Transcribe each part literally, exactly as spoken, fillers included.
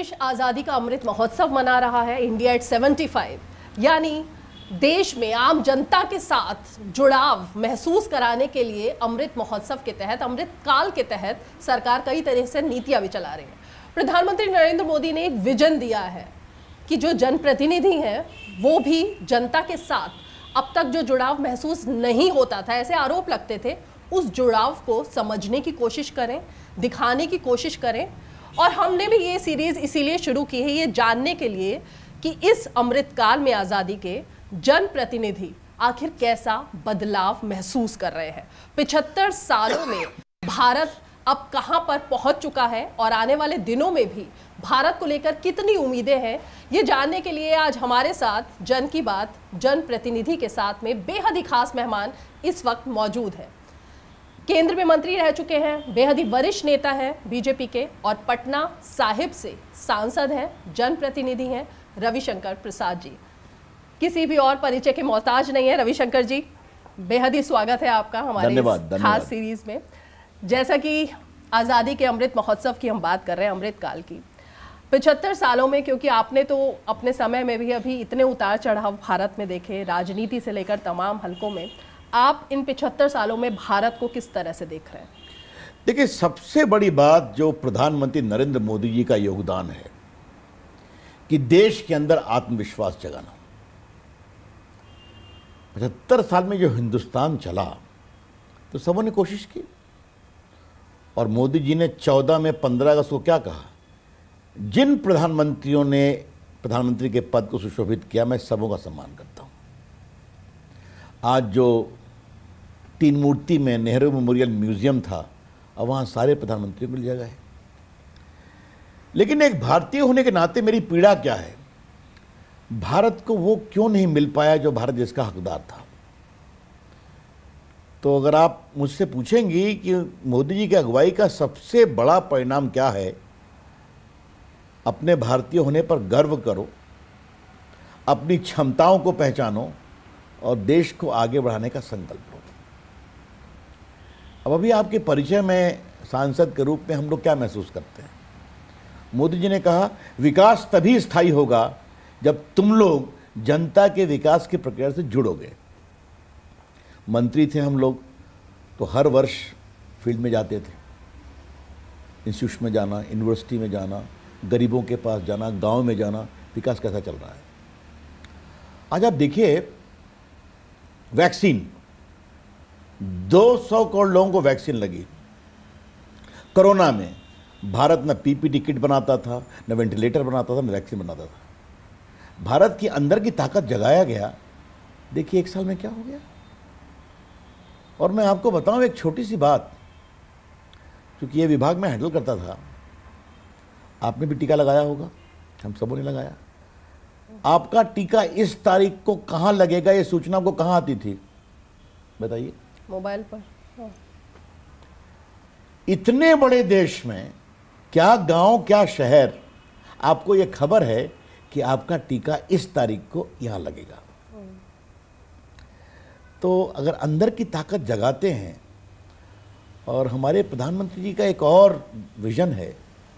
देश आज़ादी का अमृत महोत्सव मना रहा है, इंडिया एट सेवेंटी फाइव, यानी देश में आम जनता के साथ जुड़ाव महसूस कराने के लिए अमृत महोत्सव के तहत, अमृत काल के तहत सरकार कई तरह से नीतियां भी चला रही है। प्रधानमंत्री नरेंद्र मोदी ने एक विजन दिया है कि जो जनप्रतिनिधि हैं वो भी जनता के साथ अब तक जो जुड़ाव महसूस नहीं होता था, ऐसे आरोप लगते थे, उस जुड़ाव को समझने की कोशिश करें, दिखाने की कोशिश करें। और हमने भी ये सीरीज इसीलिए शुरू की है, ये जानने के लिए कि इस अमृतकाल में आज़ादी के जनप्रतिनिधि आखिर कैसा बदलाव महसूस कर रहे हैं। पिछहत्तर सालों में भारत अब कहां पर पहुंच चुका है और आने वाले दिनों में भी भारत को लेकर कितनी उम्मीदें हैं, ये जानने के लिए आज हमारे साथ जन की बात जनप्रतिनिधि के साथ में बेहद ही खास मेहमान इस वक्त मौजूद है। केंद्र में मंत्री रह चुके हैं, बेहद ही वरिष्ठ नेता हैं बीजेपी के, और पटना साहिब से सांसद हैं, जनप्रतिनिधि हैं रविशंकर प्रसाद जी। किसी भी और परिचय के मोहताज नहीं है। रविशंकर जी, बेहद ही स्वागत है आपका हमारे इस खास सीरीज में। जैसा कि आज़ादी के अमृत महोत्सव की हम बात कर रहे हैं, अमृत काल की, पचहत्तर सालों में, क्योंकि आपने तो अपने समय में भी अभी इतने उतार चढ़ाव भारत में देखे, राजनीति से लेकर तमाम हलकों में, आप इन पचहत्तर सालों में भारत को किस तरह से देख रहे हैं? देखिए, सबसे बड़ी बात जो प्रधानमंत्री नरेंद्र मोदी जी का योगदान है कि देश के अंदर आत्मविश्वास जगाना। पचहत्तर साल में जो हिंदुस्तान चला तो सबों ने कोशिश की, और मोदी जी ने चौदह में पंद्रह अगस्त को क्या कहा, जिन प्रधानमंत्रियों ने प्रधानमंत्री के पद को सुशोभित किया, मैं सबों का सम्मान करता हूं। आज जो तीन मूर्ति में नेहरू मेमोरियल म्यूजियम था, अब वहां सारे प्रधानमंत्री मिल जगह है। लेकिन एक भारतीय होने के नाते मेरी पीड़ा क्या है, भारत को वो क्यों नहीं मिल पाया जो भारत देश का हकदार था। तो अगर आप मुझसे पूछेंगी कि मोदी जी की अगुवाई का सबसे बड़ा परिणाम क्या है, अपने भारतीय होने पर गर्व करो, अपनी क्षमताओं को पहचानो और देश को आगे बढ़ाने का संकल्प लो। अब अभी आपके परिचय में सांसद के रूप में हम लोग क्या महसूस करते हैं, मोदी जी ने कहा विकास तभी स्थायी होगा जब तुम लोग जनता के विकास की प्रक्रिया से जुड़ोगे। मंत्री थे हम लोग तो हर वर्ष फील्ड में जाते थे, इंस्टीट्यूट में जाना, यूनिवर्सिटी में जाना, गरीबों के पास जाना, गांव में जाना, विकास कैसा चल रहा है। आज आप देखिए, वैक्सीन, दो सौ करोड़ लोगों को वैक्सीन लगी। कोरोना में भारत न पीपीटी किट बनाता था, न वेंटिलेटर बनाता था, न वैक्सीन बनाता था। भारत के अंदर की ताकत जगाया गया। देखिए एक साल में क्या हो गया। और मैं आपको बताऊं एक छोटी सी बात, क्योंकि ये विभाग में हैंडल करता था, आपने भी टीका लगाया होगा, हम सबों ने लगाया। आपका टीका इस तारीख को कहां लगेगा, ये सूचना को कहां आती थी बताइए? मोबाइल पर। हाँ। इतने बड़े देश में क्या गांव क्या शहर, आपको ये खबर है कि आपका टीका इस तारीख को यहां लगेगा। तो अगर अंदर की ताकत जगाते हैं, और हमारे प्रधानमंत्री जी का एक और विजन है,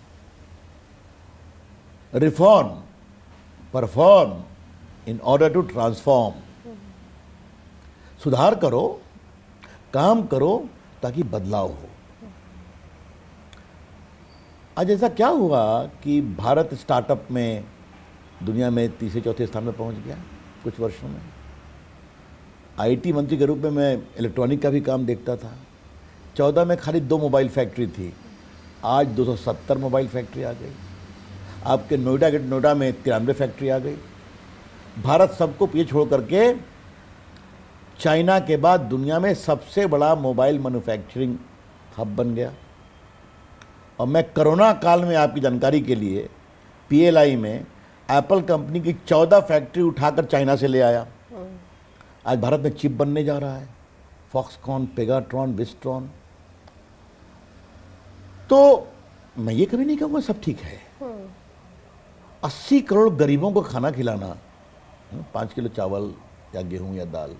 reform perform in order to transform. सुधार करो, काम करो ताकि बदलाव हो। आज ऐसा क्या हुआ कि भारत स्टार्टअप में दुनिया में तीसरे चौथे स्थान में पहुंच गया कुछ वर्षों में। आईटी मंत्री के रूप में मैं इलेक्ट्रॉनिक का भी काम देखता था। चौदह में खाली दो मोबाइल फैक्ट्री थी, आज दो सौ सत्तर मोबाइल फैक्ट्री आ गई। आपके नोएडा के नोएडा में तिरानवे फैक्ट्री आ गई। भारत सबको ये छोड़ करके चाइना के बाद दुनिया में सबसे बड़ा मोबाइल मैन्युफैक्चरिंग हब बन गया। और मैं कोरोना काल में आपकी जानकारी के लिए पीएलआई में एप्पल कंपनी की चौदह फैक्ट्री उठाकर चाइना से ले आया। आज भारत में चिप बनने जा रहा है, फॉक्सकॉन, पेगाट्रॉन, विस्ट्रॉन। तो मैं ये कभी नहीं कहूँगा सब ठीक है। अस्सी करोड़ गरीबों को खाना खिलाना, पाँच किलो चावल या गेहूं या दाल,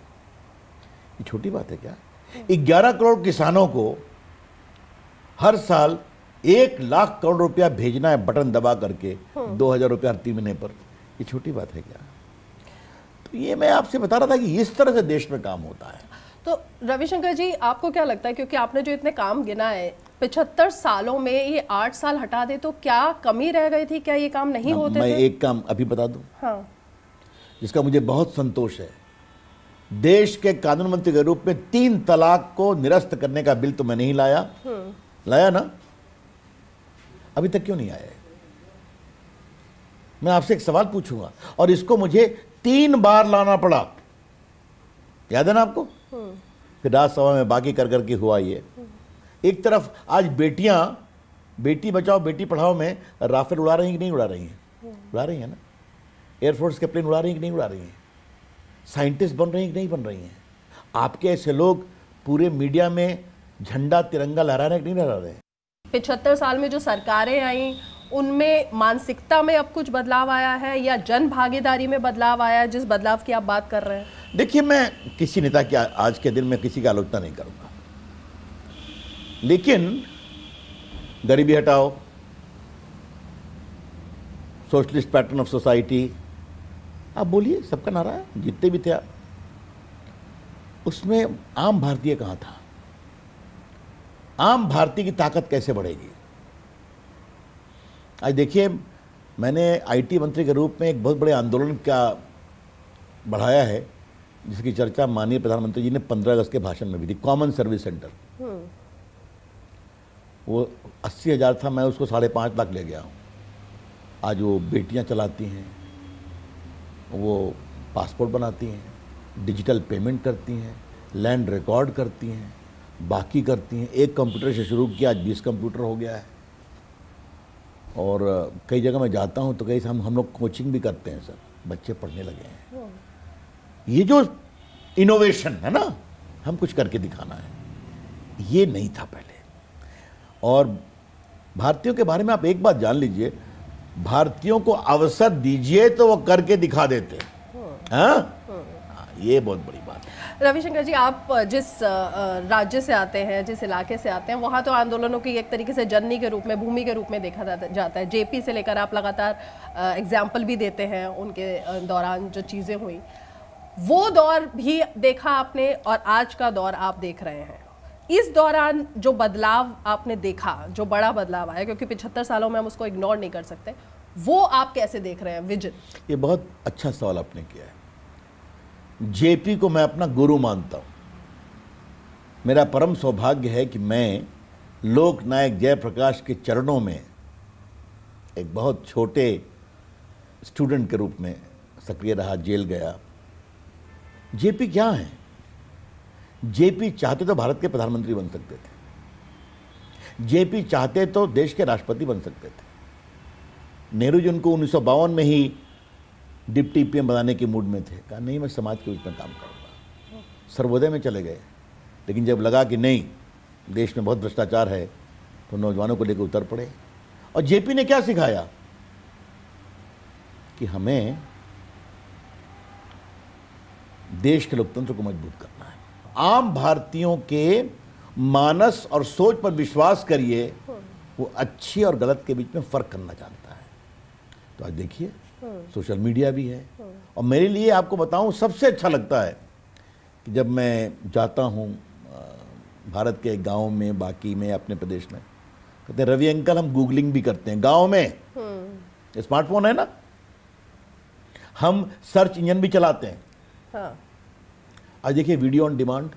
ये छोटी बात है क्या? ग्यारह करोड़ किसानों को हर साल एक लाख करोड़ रुपया भेजना है बटन दबा करके, दो हजार रुपया हर तीन महीने पर, ये छोटी बात है क्या? तो ये मैं आपसे बता रहा था कि इस तरह से देश में काम होता है। तो रविशंकर जी, आपको क्या लगता है, क्योंकि आपने जो इतने काम गिना है पिछहत्तर सालों में, ये आठ साल हटा दे तो क्या कमी रह गई थी? क्या ये काम नहीं होते मैं थे? एक काम अभी बता दूं, हाँ, जिसका मुझे बहुत संतोष है। देश के कानून मंत्री के रूप में तीन तलाक को निरस्त करने का बिल तो मैं नहीं लाया, लाया ना? अभी तक क्यों नहीं आया? मैं आपसे एक सवाल पूछूंगा, और इसको मुझे तीन बार लाना पड़ा, याद है ना आपको? फिर राज्यसभा में बाकी कर करके हुआ ये। एक तरफ आज बेटियां बेटी बचाओ बेटी पढ़ाओ में राफेल उड़ा रही हैं कि नहीं उड़ा रही हैं? उड़ा रही हैं ना। एयरफोर्स के प्लेन उड़ा रही हैं कि नहीं उड़ा रही हैं? साइंटिस्ट बन रही हैं कि नहीं बन रही हैं? आपके ऐसे लोग पूरे मीडिया में झंडा तिरंगा लहरा रहे हैं कि नहीं लहरा रहे हैं? पिछहत्तर साल में जो सरकारें आई उनमें मानसिकता में अब कुछ बदलाव आया है या जन भागीदारी में बदलाव आया है, जिस बदलाव की आप बात कर रहे हैं? देखिए, मैं किसी नेता की आज के दिन में किसी की आलोचना नहीं करूंगा, लेकिन गरीबी हटाओ, सोशलिस्ट पैटर्न ऑफ सोसाइटी, आप बोलिए, सबका नारा है, जितने भी थे आप, उसमें आम भारतीय कहां था? आम भारतीय की ताकत कैसे बढ़ेगी? आज देखिए, मैंने आईटी मंत्री के रूप में एक बहुत बड़े आंदोलन का बढ़ाया है, जिसकी चर्चा माननीय प्रधानमंत्री जी ने पंद्रह अगस्त के भाषण में भी दी। कॉमन सर्विस सेंटर, वो अस्सी हजार था, मैं उसको साढ़े पाँच लाख ले गया हूँ। आज वो बेटियाँ चलाती हैं, वो पासपोर्ट बनाती हैं, डिजिटल पेमेंट करती हैं, लैंड रिकॉर्ड करती हैं, बाकी करती हैं। एक कंप्यूटर से शुरू किया, आज बीस कंप्यूटर हो गया है। और कई जगह मैं जाता हूँ तो कई हम हम लोग कोचिंग भी करते हैं सर, बच्चे पढ़ने लगे हैं। ये जो इनोवेशन है ना, हम कुछ करके दिखाना है, ये नहीं था पहले। और भारतीयों के बारे में आप एक बात जान लीजिए, भारतीयों को अवसर दीजिए तो वो करके दिखा देते हैं। हाँ, ये बहुत बड़ी बात है। रविशंकर जी, आप जिस राज्य से आते हैं, जिस इलाके से आते हैं, वहाँ तो आंदोलनों की एक तरीके से जननी के रूप में, भूमि के रूप में देखा जाता है। जेपी से लेकर आप लगातार एग्जाम्पल भी देते हैं उनके दौरान जो चीज़ें हुई, वो दौर भी देखा आपने और आज का दौर आप देख रहे हैं। इस दौरान जो बदलाव आपने देखा, जो बड़ा बदलाव आया, क्योंकि पिछहत्तर सालों में हम उसको इग्नोर नहीं कर सकते, वो आप कैसे देख रहे हैं विजन? ये बहुत अच्छा सवाल आपने किया है। जेपी को मैं अपना गुरु मानता हूं। मेरा परम सौभाग्य है कि मैं लोकनायक जयप्रकाश के चरणों में एक बहुत छोटे स्टूडेंट के रूप में सक्रिय रहा, जेल गया। जेपी क्या है? जेपी चाहते तो भारत के प्रधानमंत्री बन सकते थे, जेपी चाहते तो देश के राष्ट्रपति बन सकते थे। नेहरू जी उनको उन्नीस सौ बावन में ही डिप्टी पीएम बनाने के मूड में थे। कहा नहीं, मैं समाज के बीच में काम करूंगा। सर्वोदय में चले गए, लेकिन जब लगा कि नहीं, देश में बहुत भ्रष्टाचार है, तो नौजवानों को लेकर उतर पड़े। और जेपी ने क्या सिखाया कि हमें देश के लोकतंत्र को मजबूत करना है। आम भारतीयों के मानस और सोच पर विश्वास करिए, वो अच्छी और गलत के बीच में फर्क करना जानता है। तो आज देखिए, सोशल मीडिया भी है। और मेरे लिए आपको बताऊं, सबसे अच्छा लगता है कि जब मैं जाता हूं भारत के गांव में, बाकी में, अपने प्रदेश में, कहते हैं रवि अंकल हम गूगलिंग भी करते हैं गांव में। स्मार्टफोन है ना, हम सर्च इंजन भी चलाते हैं। हाँ। आज देखिए, वीडियो ऑन डिमांड।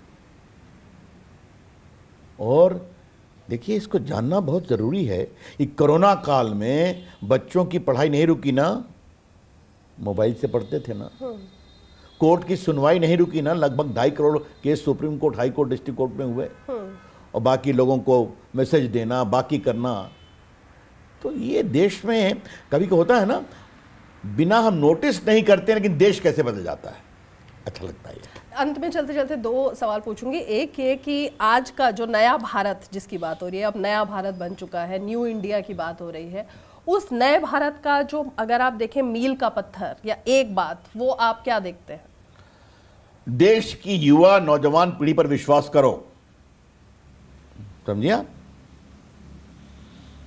और देखिए, इसको जानना बहुत ज़रूरी है कि कोरोना काल में बच्चों की पढ़ाई नहीं रुकी ना, मोबाइल से पढ़ते थे ना। कोर्ट की सुनवाई नहीं रुकी ना, लगभग ढाई crore case Supreme Court, high court, district court में हुए। और बाकी लोगों को मैसेज देना, बाकी करना। तो ये देश में कभी को होता है ना, बिना हम नोटिस नहीं करते, लेकिन देश कैसे बदल जाता है, अच्छा लगता है। अंत में चलते चलते दो सवाल पूछूंगी। एक ये कि आज का जो नया भारत जिसकी बात हो रही है, अब नया भारत बन चुका है, न्यू इंडिया की बात हो रही है, उस नए भारत का जो अगर आप देखें मील का पत्थर या एक बात, वो आप क्या देखते हैं? देश की युवा नौजवान पीढ़ी पर विश्वास करो, समझिए।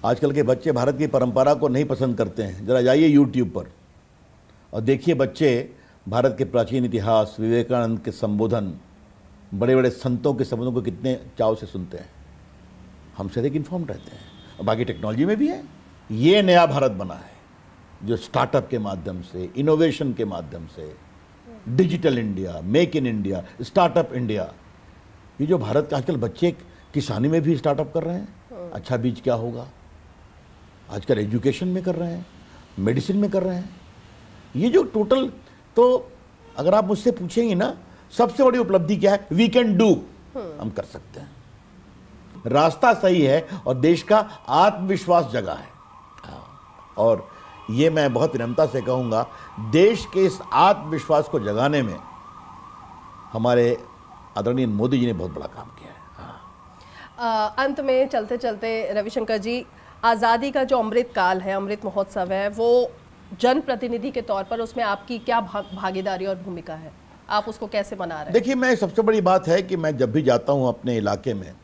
आजकल के बच्चे भारत की परंपरा को नहीं पसंद करते हैं। जरा जाइए यूट्यूब पर और देखिए बच्चे भारत के प्राचीन इतिहास, विवेकानंद के संबोधन, बड़े बड़े संतों के संबोधनों को कितने चाव से सुनते हैं। हमसे अधिक इन्फॉर्म रहते हैं। और बाकी टेक्नोलॉजी में भी है। ये नया भारत बना है जो स्टार्टअप के माध्यम से, इनोवेशन के माध्यम से, Digital India, Make in India, Startup India, ये जो भारत का आजकल बच्चे किसानी में भी स्टार्टअप कर रहे हैं। अच्छा बीज क्या होगा, आजकल एजुकेशन में कर रहे हैं, मेडिसिन में कर रहे हैं। ये जो टोटल, तो अगर आप मुझसे पूछेंगे ना सबसे बड़ी उपलब्धि क्या है, वी कैन डू, हम कर सकते हैं। रास्ता सही है और देश का आत्मविश्वास जगा है। और ये मैं बहुत विनम्रता से कहूँगा, देश के इस आत्मविश्वास को जगाने में हमारे आदरणीय मोदी जी ने बहुत बड़ा काम किया है। आ, अंत में चलते चलते रविशंकर जी, आज़ादी का जो अमृत काल है, अमृत महोत्सव है, वो जनप्रतिनिधि के तौर पर उसमें आपकी क्या भागीदारी और भूमिका है? आप उसको कैसे मना रहे हैं? देखिए, मैं सबसे बड़ी बात है कि मैं जब भी जाता हूँ अपने इलाके में,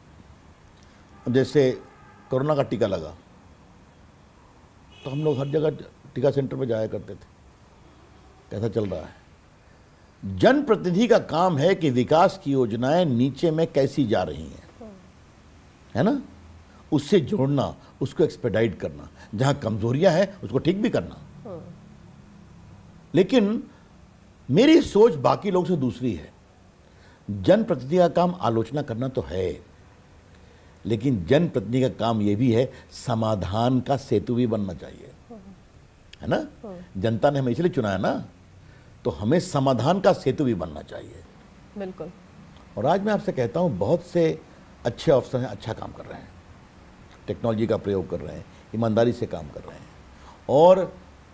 जैसे कोरोना का टीका लगा तो हम लोग हर जगह टीका सेंटर पे जाया करते थे, कैसा चल रहा है। जनप्रतिनिधि का काम है कि विकास की योजनाएं नीचे में कैसी जा रही हैं, है ना, उससे जोड़ना, उसको एक्सपेडाइट करना, जहां कमजोरियां हैं उसको ठीक भी करना। लेकिन मेरी सोच बाकी लोग से दूसरी है। जनप्रतिनिधि का काम आलोचना करना तो है, लेकिन जनप्रतिनिधि का काम यह भी है समाधान का सेतु भी बनना चाहिए, है ना। जनता ने हमें इसलिए चुना है ना, तो हमें समाधान का सेतु भी बनना चाहिए। बिल्कुल। और आज मैं आपसे कहता हूं, बहुत से अच्छे अफसर हैं, अच्छा काम कर रहे हैं, टेक्नोलॉजी का प्रयोग कर रहे हैं, ईमानदारी से काम कर रहे हैं। और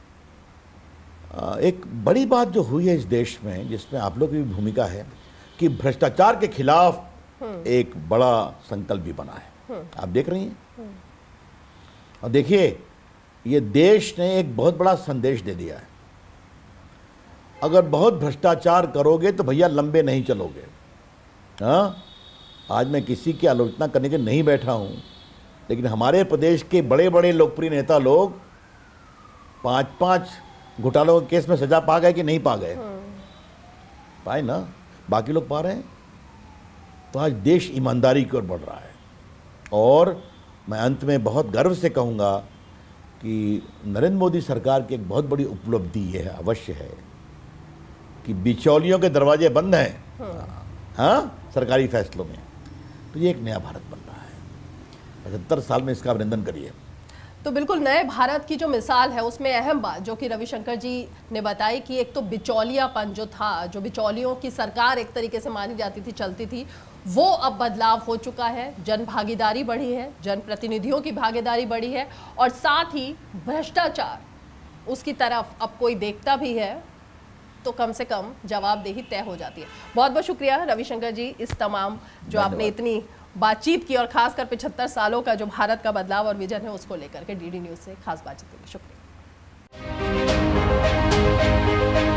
एक बड़ी बात जो हुई है इस देश में, जिसमें आप लोग की भी भूमिका है, कि भ्रष्टाचार के खिलाफ एक बड़ा संकल्प भी बना है। आप देख रही हैं। और देखिए, ये देश ने एक बहुत बड़ा संदेश दे दिया है। अगर बहुत भ्रष्टाचार करोगे तो भैया लंबे नहीं चलोगे। हाँ, आज मैं किसी की आलोचना करने के नहीं बैठा हूं, लेकिन हमारे प्रदेश के बड़े बड़े लोकप्रिय नेता लोग पांच पांच घोटालों के केस में सजा पा गए कि नहीं पा गए? पाए ना, बाकी लोग पा रहे हैं। तो आज देश ईमानदारी की ओर बढ़ रहा है। और मैं अंत में बहुत गर्व से कहूँगा कि नरेंद्र मोदी सरकार की एक बहुत बड़ी उपलब्धि है, अवश्य है, कि बिचौलियों के दरवाजे बंद हैं हाँ सरकारी फैसलों में। तो ये एक नया भारत बन रहा है। पचहत्तर साल में इसका अभिनंदन करिए। तो बिल्कुल नए भारत की जो मिसाल है, उसमें अहम बात जो कि रविशंकर जी ने बताई कि एक तो बिचौलियापन जो था, जो बिचौलियों की सरकार एक तरीके से मानी जाती थी, चलती थी, वो अब बदलाव हो चुका है। जन भागीदारी बढ़ी है, जनप्रतिनिधियों की भागीदारी बढ़ी है, और साथ ही भ्रष्टाचार उसकी तरफ अब कोई देखता भी है तो कम से कम जवाबदेही तय हो जाती है। बहुत बहुत शुक्रिया रविशंकर जी, इस तमाम जो आपने इतनी बातचीत की, और खासकर पचहत्तर सालों का जो भारत का बदलाव और विजन है उसको लेकर के डी डी न्यूज़ से खास बातचीत के लिए शुक्रिया।